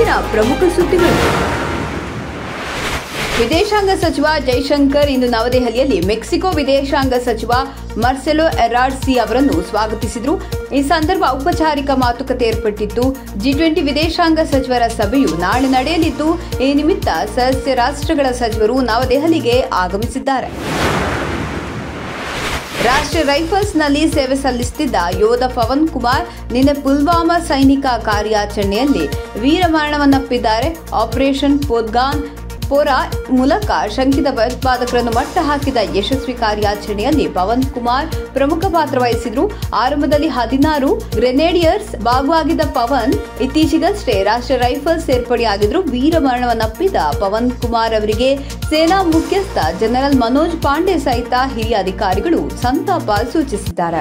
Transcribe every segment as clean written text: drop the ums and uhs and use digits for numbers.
ಇವತ್ತಿನ ಪ್ರಮುಖ ಸುದ್ದಿಗಳು. ವಿದೇಶಾಂಗ ಸಚಿವ ಜೈಶಂಕರ್ ಇಂದು ನವದೆಹಲಿಯಲ್ಲಿ ಮೆಕ್ಸಿಕೋ ವಿದೇಶಾಂಗ ಸಚಿವ ಮಾರ್ಸೆಲೋ ಎಬ್ರಾರ್ಡ್ ಸಿ ಅವರನ್ನು ಸ್ವಾಗತಿಸಿದರು. ಈ ಸಂದರ್ಭ ಔಪಚಾರಿಕ ಮಾತುಕತೆ ಏರ್ಪಟ್ಟಿತ್ತು. G20 ವಿದೇಶಾಂಗ ಸಚಿವರ ಸಭೆಯು ನಾಳೆ ನಡೆಯಲಿದ್ದು, ಈ ನಿಮಿತ್ತ ಸದಸ್ಯ ರಾಷ್ಟ್ರಗಳ ಸಚಿವರು ನವದೆಹಲಿಗೆ ಆಗಮಿಸಿದ್ದಾರೆ. ರಾಷ್ಟ್ರೀಯ ರೈಫಲ್ಸ್ನಲ್ಲಿ ಸೇವೆ ಸಲ್ಲಿಸುತ್ತಿದ್ದ ಯೋಧ ಪವನ್ ಕುಮಾರ್ ನಿನ್ನೆ ಪುಲ್ವಾಮಾ ಸೈನಿಕ ಕಾರ್ಯಾಚರಣೆಯಲ್ಲಿ ವೀರಮರಣವನ್ನಪ್ಪಿದ್ದಾರೆ. ಆಪರೇಷನ್ ಪೋದ್ಗಾನ್ ಪೋರಾ ಮೂಲಕ ಶಂಕಿತ ಭಯೋತ್ಪಾದಕರನ್ನು ಮಟ್ಟ ಹಾಕಿದ ಯಶಸ್ವಿ ಕಾರ್ಯಾಚರಣೆಯಲ್ಲಿ ಪವನ್ ಕುಮಾರ್ ಪ್ರಮುಖ ಪಾತ್ರ ವಹಿಸಿದ್ರು. ಆರಂಭದಲ್ಲಿ 16 ಗ್ರೆನೇಡಿಯರ್ಸ್ ಭಾಗವಾಗಿದ್ದ ಪವನ್ ಇತ್ತೀಚೆಗಷ್ಟೇ ರಾಷ್ಟ್ರೀಯ ರೈಫಲ್ಸ್ ಸೇರ್ಪಡೆಯಾಗಿದ್ರು. ವೀರಮರಣವನ್ನಪ್ಪಿದ ಪವನ್ ಕುಮಾರ್ ಅವರಿಗೆ ಸೇನಾ ಮುಖ್ಯಸ್ಥ ಜನರಲ್ ಮನೋಜ್ ಪಾಂಡೆ ಸಹಿತ ಹಿರಿಯ ಅಧಿಕಾರಿಗಳು ಸಂತಾಪ ಸೂಚಿಸಿದ್ದಾರೆ.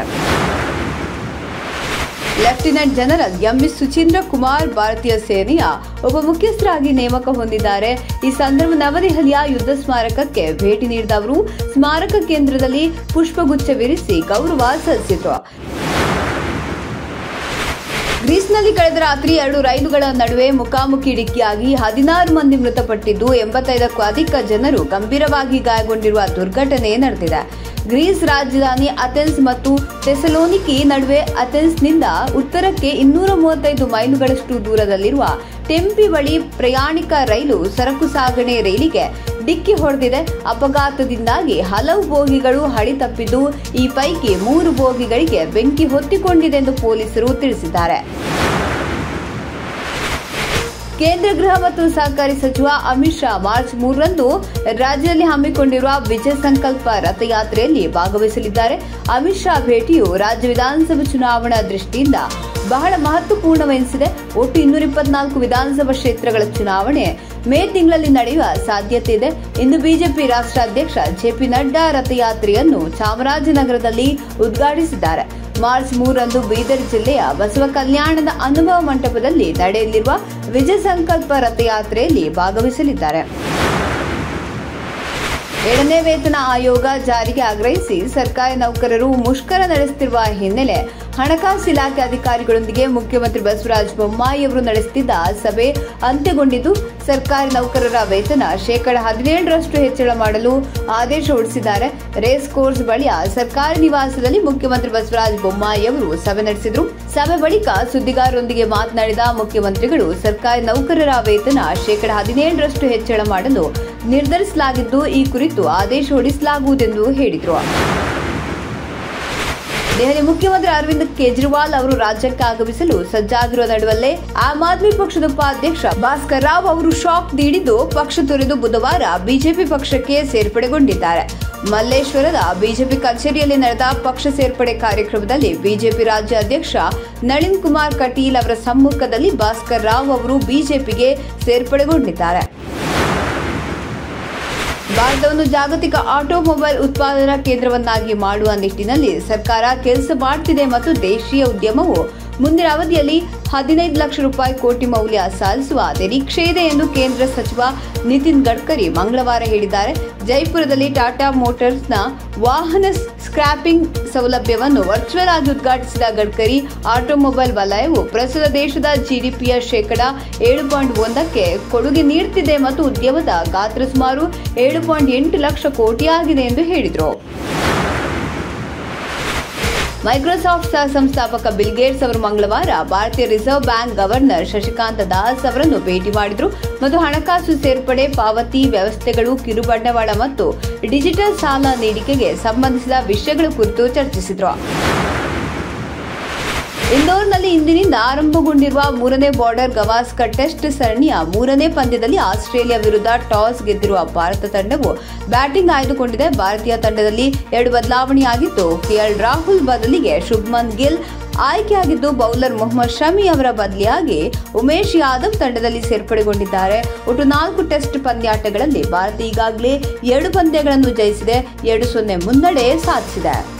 Lieutenant general MS Suchindra Kumar ಭಾರತೀಯ ಸೇನೆಯ ಉಪಮುಖ್ಯಸ್ಥರಾಗಿ ನೇಮಕ ಹೊಂದಿದ್ದಾರೆ. ಈ ಸಂದರ್ಭ ನವದೆಹಲಿಯ ಯುದ್ಧ ಸ್ಮಾರಕಕ್ಕೆ ಭೇಟಿ ನೀಡಿದ ಅವರು ಸ್ಮಾರಕ ಕೇಂದ್ರದಲ್ಲಿ ಪುಷ್ಪಗುಚ್ಛವಿರಿಸಿ ಗೌರವ ಸಲ್ಲಿಸಿದರು. ಗ್ರೀಸ್ನಲ್ಲಿ ಕಳೆದ ರಾತ್ರಿ 2 ರೈಲುಗಳ ನಡುವೆ ಮುಖಾಮುಖಿ ಡಿಕ್ಕಿಯಾಗಿ 16 ಮಂದಿ ಮೃತಪಟ್ಟಿದ್ದು, 85ಕ್ಕೂ ಅಧಿಕ ಜನರು ಗಂಭೀರವಾಗಿ ಗಾಯಗೊಂಡಿರುವ ದುರ್ಘಟನೆ ನಡೆದಿದೆ. ಗ್ರೀಸ್ ರಾಜಧಾನಿ ಅಥೆನ್ಸ್ ಮತ್ತು ಥೆಸಲೋನಿಕಿ ನಡುವೆ ಅಥೆನ್ಸ್ನಿಂದ ಉತ್ತರಕ್ಕೆ 235 ಮೈಲುಗಳಷ್ಟು ದೂರದಲ್ಲಿರುವ ಟೆಂಪಿ ಬಳಿ ಪ್ರಯಾಣಿಕ ರೈಲು ಸರಕು ಸಾಗಣೆ ರೈಲಿಗೆ ಡಿಕ್ಕಿ ಹೊಡೆದಿದೆ. ಅಪಘಾತದಿಂದಾಗಿ ಹಲವು ಬೋಗಿಗಳು ಹಳಿ ತಪ್ಪಿದ್ದು, ಈ ಪೈಕಿ 3 ಬೋಗಿಗಳಿಗೆ ಬೆಂಕಿ ಹೊತ್ತಿಕೊಂಡಿದೆ ಎಂದು ಪೊಲೀಸರು ತಿಳಿಸಿದ್ದಾರೆ. ಕೇಂದ್ರ ಗೃಹ ಮತ್ತು ಸಹಕಾರಿ ಸಚಿವ ಅಮಿತ್ ಶಾ ಮಾರ್ಚ್ 3ರಂದು ರಾಜ್ಯದಲ್ಲಿ ಹಮ್ಮಿಕೊಂಡಿರುವ ವಿಜಯ ಸಂಕಲ್ಪ ರಥಯಾತ್ರೆಯಲ್ಲಿ ಭಾಗವಹಿಸಲಿದ್ದಾರೆ. ಅಮಿತ್ ಶಾ ಭೇಟಿಯು ರಾಜ್ಯ ವಿಧಾನಸಭಾ ಚುನಾವಣಾ ದೃಷ್ಟಿಯಿಂದ ಬಹಳ ಮಹತ್ವಪೂರ್ಣವೆನಿಸಿದೆ. ಒಟ್ಟು 224 ವಿಧಾನಸಭಾ ಕ್ಷೇತ್ರಗಳ ಚುನಾವಣೆ ಮೇ ತಿಂಗಳಲ್ಲಿ ನಡೆಯುವ ಸಾಧ್ಯತೆ ಇದೆ. ಇಂದು ಬಿಜೆಪಿ ರಾಷ್ಟ್ರಾಧ್ಯಕ್ಷ ಜೆಪಿ ನಡ್ಡಾ ರಥಯಾತ್ರೆಯನ್ನು ಚಾಮರಾಜನಗರದಲ್ಲಿ ಉದ್ಘಾಟಿಸಿದ್ದಾರೆ. ಮಾರ್ಚ್ 3ರಂದು ಬೀದರ್ ಜಿಲ್ಲೆಯ ಬಸವ ಕಲ್ಯಾಣದ ಅನುಭವ ಮಂಟಪದಲ್ಲಿ ನಡೆಯಲಿರುವ ವಿಜಯ ಸಂಕಲ್ಪ ರಥಯಾತ್ರೆಯಲ್ಲಿ ಭಾಗವಹಿಸಲಿದ್ದಾರೆ. 7ನೇ ವೇತನ ಆಯೋಗ ಜಾರಿಗೆ ಆಗ್ರಹಿಸಿ ಸರ್ಕಾರಿ ನೌಕರರು ಮುಷ್ಕರ ನಡೆಸುತ್ತಿರುವ ಹಿನ್ನೆಲೆ ಹಣಕಾಸು ಇಲಾಖೆ ಅಧಿಕಾರಿಗಳೊಂದಿಗೆ ಮುಖ್ಯಮಂತ್ರಿ ಬಸವರಾಜ ಬೊಮ್ಮಾಯಿ ಅವರು ನಡೆಸುತ್ತಿದ್ದ ಸಭೆ ಅಂತ್ಯಗೊಂಡಿದ್ದು, ಸರ್ಕಾರಿ ನೌಕರರ ವೇತನ 17% ಹೆಚ್ಚಳ ಮಾಡಲು ಆದೇಶ ಹೊರಡಿಸಿದ್ದಾರೆ. ರೇಸ್ ಕೋರ್ಸ್ ಬಳಿಯ ಸರ್ಕಾರಿ ನಿವಾಸದಲ್ಲಿ ಮುಖ್ಯಮಂತ್ರಿ ಬಸವರಾಜ ಬೊಮ್ಮಾಯಿ ಅವರು ಸಭೆ ನಡೆಸಿದರು. ಸಭೆ ಬಳಿಕ ಸುದ್ದಿಗಾರರೊಂದಿಗೆ ಮಾತನಾಡಿದ ಮುಖ್ಯಮಂತ್ರಿಗಳು, ಸರ್ಕಾರಿ ನೌಕರರ ವೇತನ 17% ಹೆಚ್ಚಳ ಮಾಡಲು ನಿರ್ಧರಿಸಲಾಗಿದ್ದು, ಈ ಕುರಿತು ಆದೇಶ ಹೊರಡಿಸಲಾಗುವುದೆಂದು ಹೇಳಿದರು. ದೆಹಲಿ ಮುಖ್ಯಮಂತ್ರಿ ಅರವಿಂದ್ ಕೇಜ್ರಿವಾಲ್ ಅವರು ರಾಜ್ಯಕ್ಕೆ ಆಗಮಿಸಲು ಸಜ್ಜಾಗಿರುವ ನಡುವಲ್ಲೇ ಆಮ್ ಆದ್ಮಿ ಪಕ್ಷದ ಉಪಾಧ್ಯಕ್ಷ ಭಾಸ್ಕರ್ ರಾವ್ ಅವರು ಶಾಕ್ ನೀಡಿದ್ದು, ಪಕ್ಷ ತೊರೆದು ಬುಧವಾರ ಬಿಜೆಪಿ ಪಕ್ಷಕ್ಕೆ ಸೇರ್ಪಡೆಗೊಂಡಿದ್ದಾರೆ. ಮಲ್ಲೇಶ್ವರದ ಬಿಜೆಪಿ ಕಚೇರಿಯಲ್ಲಿ ನಡೆದ ಪಕ್ಷ ಸೇರ್ಪಡೆ ಕಾರ್ಯಕ್ರಮದಲ್ಲಿ ಬಿಜೆಪಿ ರಾಜ್ಯ ಅಧ್ಯಕ್ಷ ನಳಿನ್ ಕುಮಾರ್ ಕಟೀಲ್ ಅವರ ಸಮ್ಮುಖದಲ್ಲಿ ಭಾಸ್ಕರ್ ರಾವ್ ಅವರು ಬಿಜೆಪಿಗೆ ಸೇರ್ಪಡೆಗೊಂಡಿದ್ದಾರೆ. ಭಾರತವನ್ನು ಜಾಗತಿಕ ಆಟೋಮೊಬೈಲ್ ಉತ್ಪಾದನಾ ಕೇಂದ್ರವನ್ನಾಗಿ ಮಾಡುವ ನಿಟ್ಟಿನಲ್ಲಿ ಸರ್ಕಾರ ಕೆಲಸ ಮಾಡುತ್ತಿದೆ ಮತ್ತು ದೇಶೀಯ ಉದ್ಯಮವು ಮುಂದಿನ ಅವಧಿಯಲ್ಲಿ 15 ಲಕ್ಷ ರೂಪಾಯಿ ಕೋಟಿ ಮೌಲ್ಯ ಸಾಧಿಸುವ ನಿರೀಕ್ಷೆ ಇದೆ ಎಂದು ಕೇಂದ್ರ ಸಚಿವ ನಿತಿನ್ ಗಡ್ಕರಿ ಮಂಗಳವಾರ ಹೇಳಿದ್ದಾರೆ. ಜೈಪುರದಲ್ಲಿ ಟಾಟಾ ಮೋಟಾರ್ಸ್ನ ವಾಹನ ಸ್ಕ್ರಾಪಿಂಗ್ ಸೌಲಭ್ಯವನ್ನು ವರ್ಚುವಲ್ ಆಗಿ ಉದ್ಘಾಟಿಸಿದ ಗಡ್ಕರಿ, ಆಟೋಮೊಬೈಲ್ ವಲಯವು ಪ್ರಸ್ತುತ ದೇಶದ ಜಿಡಿಪಿಯ 7.1ಕ್ಕೆ ಕೊಡುಗೆ ನೀಡುತ್ತಿದೆ ಮತ್ತು ಉದ್ಯಮದ ಗಾತ್ರ ಸುಮಾರು 7.8 ಲಕ್ಷ ಕೋಟಿಯಾಗಿದೆ ಎಂದು ಹೇಳಿದರು. ಮೈಕ್ರೋಸಾಫ್ಟ್ ಸಹ ಸಂಸ್ಥಾಪಕ ಬಿಲ್ ಗೇಟ್ಸ್ ಅವರು ಮಂಗಳವಾರ ಭಾರತೀಯ reserve bank governor Shaktikanta Das ಅವರನ್ನು ಭೇಟಿ ಮಾಡಿದರು ಮತ್ತು ಹಣಕಾಸು ಸೇರ್ಪಡೆ, ಪಾವತಿ ವ್ಯವಸ್ಥೆಗಳು, ಕಿರುಬಂಡವಾಳ ಮತ್ತು ಡಿಜಿಟಲ್ ಸಾಲ ನೀಡಿಕೆಗೆ ಸಂಬಂಧಿಸಿದ ವಿಷಯಗಳ ಕುರಿತು ಚರ್ಚಿಸಿದರು. ಇಂದೋರ್ನಲ್ಲಿ ಇಂದಿನಿಂದ ಆರಂಭಗೊಂಡಿರುವ 3ನೇ ಬಾರ್ಡರ್ ಗವಾಸ್ಕರ್ ಟೆಸ್ಟ್ ಸರಣಿಯ 3ನೇ ಪಂದ್ಯದಲ್ಲಿ ಆಸ್ಟ್ರೇಲಿಯಾ ವಿರುದ್ಧ ಟಾಸ್ ಗೆದ್ದಿರುವ ಭಾರತ ತಂಡವು ಬ್ಯಾಟಿಂಗ್ ಆಯ್ದುಕೊಂಡಿದೆ. ಭಾರತೀಯ ತಂಡದಲ್ಲಿ 2 ಬದಲಾವಣೆಯಾಗಿದ್ದು, ಕೆಎಲ್ ರಾಹುಲ್ ಬದಲಿಗೆ ಶುಭ್ಮನ್ ಗಿಲ್ ಆಯ್ಕೆಯಾಗಿದ್ದು, ಬೌಲರ್ ಮೊಹಮ್ಮದ್ ಶಮಿ ಅವರ ಬದಲಿಯಾಗಿ ಉಮೇಶ್ ಯಾದವ್ ತಂಡದಲ್ಲಿ ಸೇರ್ಪಡೆಗೊಂಡಿದ್ದಾರೆ. ಒಟ್ಟು 4 ಟೆಸ್ಟ್ ಪಂದ್ಯಾಟಗಳಲ್ಲಿ ಭಾರತ ಈಗಾಗಲೇ 2 ಪಂದ್ಯಗಳನ್ನು ಜಯಿಸಿದೆ, 2-0 ಮುನ್ನಡೆ ಸಾಧಿಸಿದೆ.